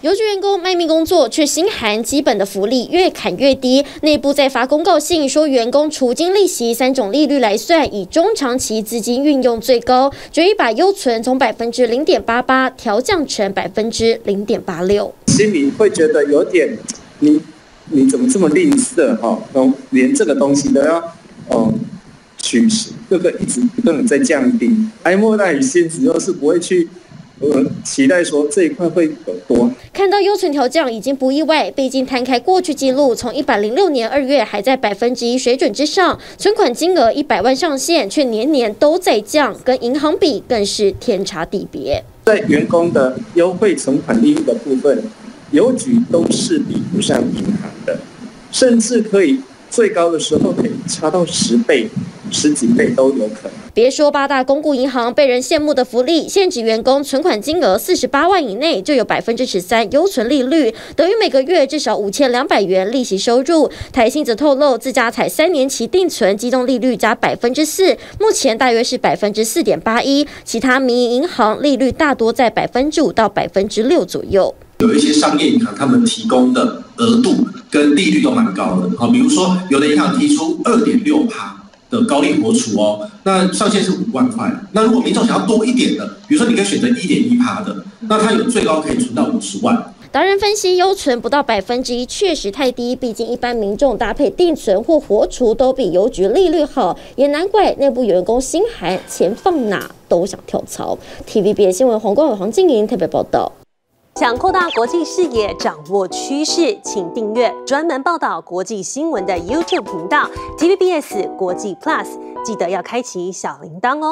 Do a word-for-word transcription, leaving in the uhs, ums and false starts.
邮局员工卖命工作，却心寒基本的福利越砍越低。内部再发公告信说，员工除金利息三种利率来算，以中长期资金运用最高，决议把优存从百分之零点八八调降成百分之零点八六。 心里会觉得有点，你你怎么这么吝啬哈？哦，连这个东西都要哦取消，这个一直不断的在降低。哀莫大于心死，又是不会去。呃，期待说这一块会有多。 看到优存调降已经不意外，毕竟摊开过去记录，从一百零六年二月还在百分之一水准之上，存款金额一百万上限，却年年都在降，跟银行比更是天差地别。 在员工的优惠存款利率的部分，邮局都是比不上银行的，甚至可以最高的时候可以差到十倍。十几倍都有可能。 别说八大公股银行被人羡慕的福利，限制员工存款金额四十八万以内就有百分之十三优存利率，等于每个月至少五千两百元利息收入。台新则透露，自家采三年期定存机动利率加百分之四，目前大约是百分之四点八一。其他民营银行利率大多在百分之五到百分之六左右。 有一些商业银行，他们提供的额度跟利率都蛮高的，好，比如说有的银行提出二点六趴。的高利活储哦，那上限是五万块。那如果民众想要多一点的，比如说你可以选择一点一趴的，那它有最高可以存到五十万。 达人分析，优存不到百分之一确实太低，毕竟一般民众搭配定存或活储都比邮局利率好，也难怪内部员工心寒，钱放哪都想跳槽。T V B S 新闻黄光伟、黄静莹特别报道。 想扩大国际视野，掌握趋势，请订阅专门报道国际新闻的 YouTube 频道 T V B S 国际 Plus， 记得要开启小铃铛哦。